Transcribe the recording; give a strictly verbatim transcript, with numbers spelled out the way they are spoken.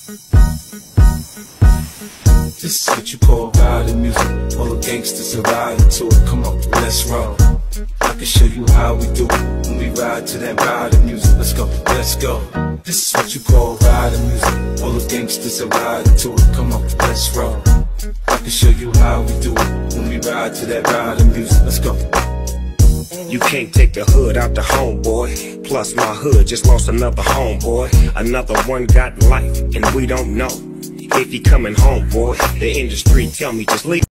This is what you call riding music. All the gangsters are riding to it. Come on, let's roll. I can show you how we do it when we ride to that riding music. Let's go, let's go. This is what you call riding music. All the gangsters are riding to it. Come on, let's roll. I can show you how we do it when we ride to that riding music. Let's go. You can't take the hood out the homeboy. Plus my hood just lost another homeboy. Another one got life and we don't know if he coming home, boy. The industry tell me just leave.